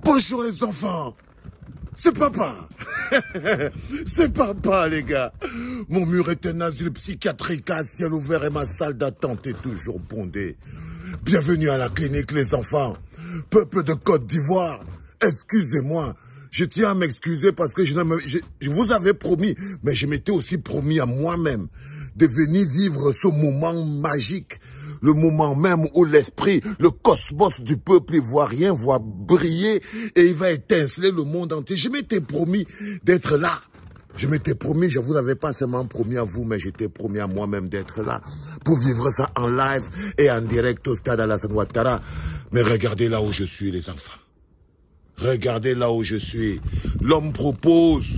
Bonjour les enfants. C'est papa. C'est papa, les gars. Mon mur est un asile psychiatrique à ciel ouvert et ma salle d'attente est toujours bondée. Bienvenue à la clinique, les enfants. Peuple de Côte d'Ivoire, excusez-moi. Je tiens à m'excuser parce que je vous avais promis, mais je m'étais aussi promis à moi-même de venir vivre ce moment magique. Le moment même où l'esprit, le cosmos du peuple ivoirien va briller et il va étinceler le monde entier. Je m'étais promis d'être là. Je m'étais promis, je vous avais pas seulement promis à vous, mais j'étais promis à moi-même d'être là pour vivre ça en live et en direct au stade Alassane Ouattara. Mais regardez là où je suis, les enfants. Regardez là où je suis. L'homme propose,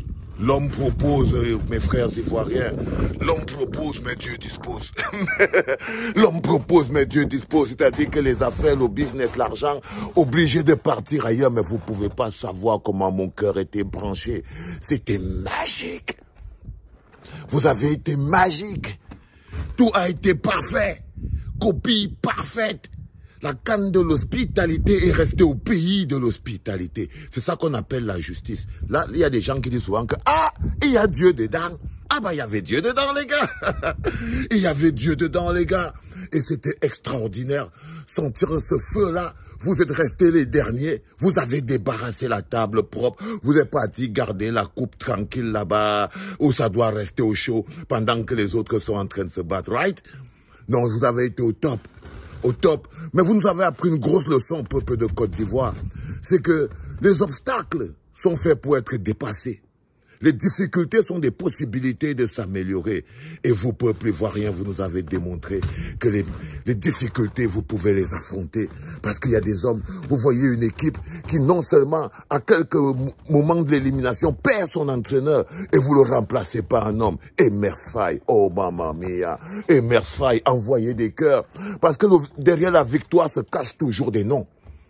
mes frères ivoiriens. L'homme propose, mais Dieu dispose. L'homme propose, mais Dieu dispose. C'est-à-dire que les affaires, le business, l'argent, obligé de partir ailleurs, mais vous pouvez pas savoir comment mon cœur était branché. C'était magique. Vous avez été magique. Tout a été parfait. Copie parfaite. La canne de l'hospitalité est restée au pays de l'hospitalité. C'est ça qu'on appelle la justice. Là, il y a des gens qui disent souvent que, ah, il y a Dieu dedans. Ah bah, il y avait Dieu dedans, les gars. Il y avait Dieu dedans, les gars. Et c'était extraordinaire. Sentir ce feu-là. Vous êtes restés les derniers. Vous avez débarrassé la table propre. Vous êtes partis garder la coupe tranquille là-bas, où ça doit rester au chaud, pendant que les autres sont en train de se battre, right? Non, vous avez été au top. Au top. Mais vous nous avez appris une grosse leçon, peuple de Côte d'Ivoire. C'est que les obstacles sont faits pour être dépassés. Les difficultés sont des possibilités de s'améliorer. Et vous, peuple ivoirien, vous nous avez démontré que les difficultés, vous pouvez les affronter. Parce qu'il y a des hommes, vous voyez une équipe qui non seulement, à quelques moments de l'élimination, perd son entraîneur et vous le remplacez par un homme. Emers Faye, oh mamma mia, Emers Faye, envoyez des cœurs. Parce que derrière la victoire se cachent toujours des noms.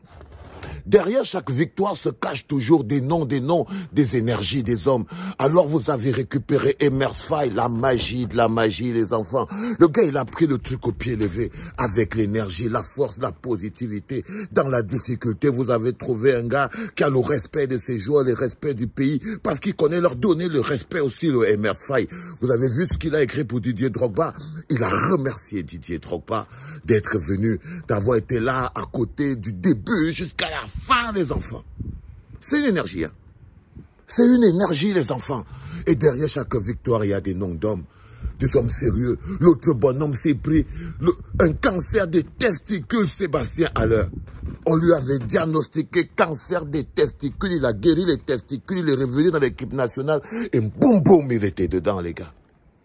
Derrière chaque victoire se cachent toujours des noms, des énergies des hommes. Alors vous avez récupéré Emers Faye, la magie de la magie, les enfants. Le gars, il a pris le truc au pied levé avec l'énergie, la force, la positivité. Dans la difficulté, vous avez trouvé un gars qui a le respect de ses joueurs, le respect du pays, parce qu'il connaît leur donner le respect aussi, le Emers Faye. Vous avez vu ce qu'il a écrit pour Didier Drogba. Il a remercié Didier Drogba d'être venu, d'avoir été là à côté du début jusqu'à la fin, les enfants. C'est une énergie, hein. C'est une énergie, les enfants. Et derrière chaque victoire, il y a des noms d'hommes, des hommes sérieux. L'autre bonhomme s'est pris un cancer des testicules, Sébastien Haller. On lui avait diagnostiqué cancer des testicules, il a guéri les testicules, il est revenu dans l'équipe nationale et boum boum, il était dedans, les gars.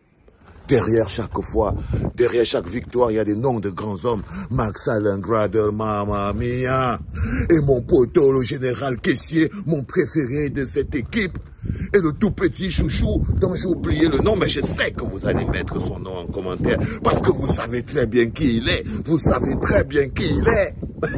Derrière chaque fois, derrière chaque victoire, il y a des noms de grands hommes. Max Allengrader, mamma mia. Et mon poteau, le général caissier, mon préféré de cette équipe. Et le tout petit chouchou, dont j'ai oublié le nom, mais je sais que vous allez mettre son nom en commentaire. Parce que vous savez très bien qui il est. Vous savez très bien qui il est.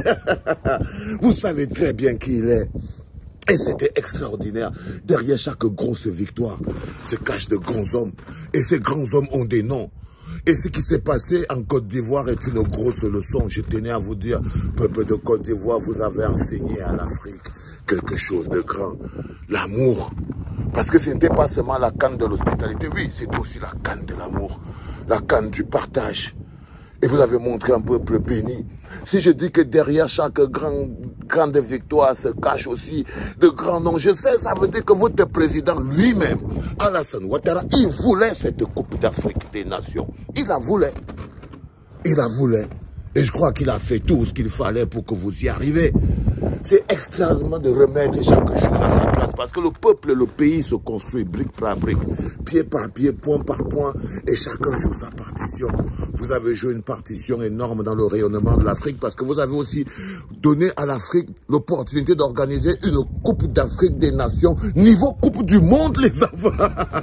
Vous savez très bien qui il est. Et c'était extraordinaire. Derrière chaque grosse victoire se cachent de grands hommes. Et ces grands hommes ont des noms. Et ce qui s'est passé en Côte d'Ivoire est une grosse leçon. Je tenais à vous dire, peuple de Côte d'Ivoire, vous avez enseigné à l'Afrique quelque chose de grand. L'amour. Parce que ce n'était pas seulement la canne de l'hospitalité. Oui, c'était aussi la canne de l'amour. La canne du partage. Et vous avez montré un peuple béni. Si je dis que derrière chaque grande victoire se cache aussi de grands noms, je sais, ça veut dire que votre président lui-même, Alassane Ouattara, il voulait cette Coupe d'Afrique des Nations. Il la voulait. Il la voulait. Et je crois qu'il a fait tout ce qu'il fallait pour que vous y arriviez. C'est extrêmement de remettre chaque chose à sa place. Parce que le peuple et le pays se construit brique par brique, pied par pied, point par point. Et chacun joue sa partition. Vous avez joué une partition énorme dans le rayonnement de l'Afrique. Parce que vous avez aussi donné à l'Afrique l'opportunité d'organiser une Coupe d'Afrique des Nations. Niveau Coupe du Monde, les enfants.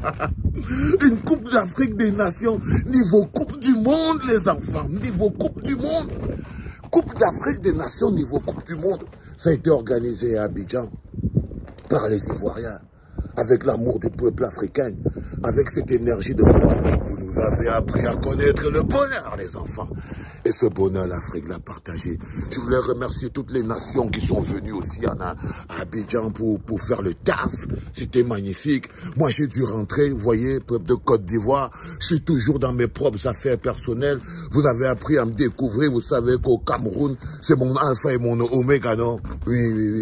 Une Coupe d'Afrique des Nations. Niveau Coupe du Monde, les enfants. Niveau Coupe du Monde. Coupe d'Afrique des Nations, niveau Coupe du Monde. Ça a été organisé à Abidjan par les Ivoiriens, avec l'amour du peuple africain, avec cette énergie de force. Vous nous avez appris à connaître le bonheur, les enfants. Et Et ce bonheur, l'Afrique l'a partagé. Je voulais remercier toutes les nations qui sont venues aussi à Abidjan pour faire le taf. C'était magnifique. Moi, j'ai dû rentrer, vous voyez, peuple de Côte d'Ivoire. Je suis toujours dans mes propres affaires personnelles. Vous avez appris à me découvrir. Vous savez qu'au Cameroun, c'est mon alpha et mon oméga, non? Oui.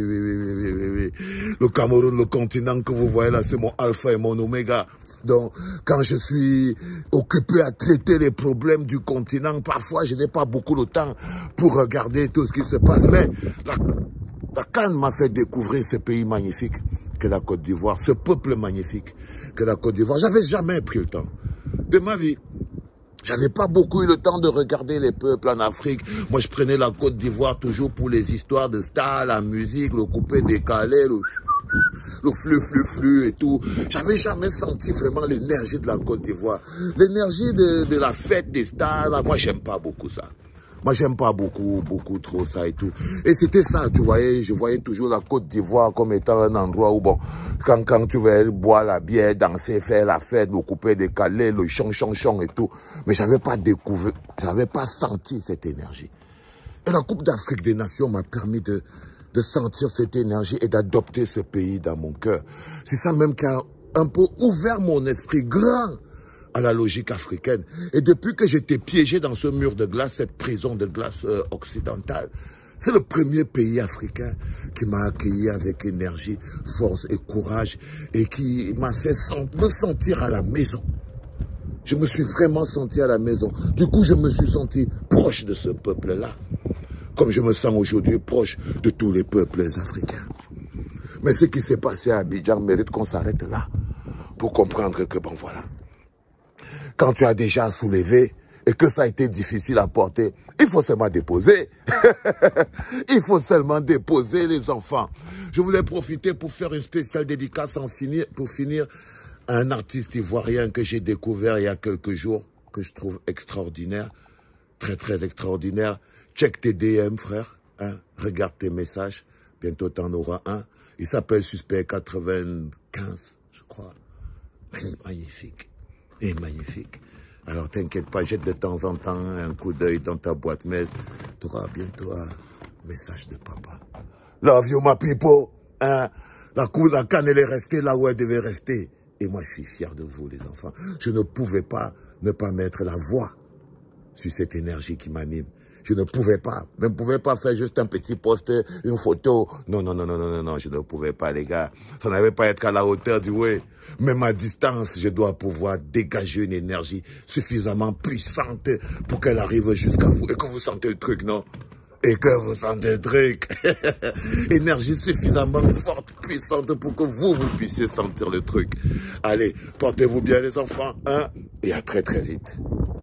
Le Cameroun, le continent que vous voyez là, c'est mon alpha et mon oméga. Donc, quand je suis occupé à traiter les problèmes du continent, parfois, je n'ai pas beaucoup de temps pour regarder tout ce qui se passe. Mais la CAN m'a fait découvrir ce pays magnifique que la Côte d'Ivoire, ce peuple magnifique que la Côte d'Ivoire. J'avais jamais pris le temps de ma vie. J'avais pas beaucoup eu le temps de regarder les peuples en Afrique. Moi, je prenais la Côte d'Ivoire toujours pour les histoires de stars, la musique, le coupé décalé, le flux et tout. J'avais jamais senti vraiment l'énergie de la Côte d'Ivoire. L'énergie de la fête des stars, là, moi, j'aime pas beaucoup ça. Moi, j'aime pas beaucoup trop ça et tout. Et c'était ça, tu voyais, je voyais toujours la Côte d'Ivoire comme étant un endroit où, bon, quand tu veux boire la bière, danser, faire la fête, le coupé décalé, le chant et tout. Mais j'avais pas découvert, j'avais pas senti cette énergie. Et la Coupe d'Afrique des Nations m'a permis de sentir cette énergie et d'adopter ce pays dans mon cœur. C'est ça même qui a un peu ouvert mon esprit grand à la logique africaine. Et depuis que j'étais piégé dans ce mur de glace, cette prison de glace occidentale, c'est le premier pays africain qui m'a accueilli avec énergie, force et courage et qui m'a fait me sentir à la maison. Je me suis vraiment senti à la maison. Du coup, je me suis senti proche de ce peuple-là, comme je me sens aujourd'hui proche de tous les peuples africains. Mais ce qui s'est passé à Abidjan mérite qu'on s'arrête là pour comprendre que, bon voilà, quand tu as déjà soulevé et que ça a été difficile à porter, il faut seulement déposer. Il faut seulement déposer les enfants. Je voulais profiter pour faire une spéciale dédicace pour finir à un artiste ivoirien que j'ai découvert il y a quelques jours, que je trouve extraordinaire, très extraordinaire. Check tes DM, frère. Hein? Regarde tes messages. Bientôt, tu en auras un. Il s'appelle Suspect 95, je crois. Il est magnifique. Il est magnifique. Alors, t'inquiète pas, jette de temps en temps un coup d'œil dans ta boîte mail. Tu auras bientôt un message de papa. Love you, my people. Hein? La CAN, elle est restée là où elle devait rester. Et moi, je suis fier de vous, les enfants. Je ne pouvais pas ne pas mettre la voix sur cette énergie qui m'anime. Je ne pouvais pas. Je ne pouvais pas faire juste un petit post, une photo. Non, je ne pouvais pas, les gars. Ça n'avait pas être à la hauteur du ouais. Même à distance, je dois pouvoir dégager une énergie suffisamment puissante pour qu'elle arrive jusqu'à vous. Et que vous sentez le truc, non? Et que vous sentez le truc. Énergie suffisamment forte, puissante pour que vous puissiez sentir le truc. Allez, portez-vous bien, les enfants, hein? Et à très vite.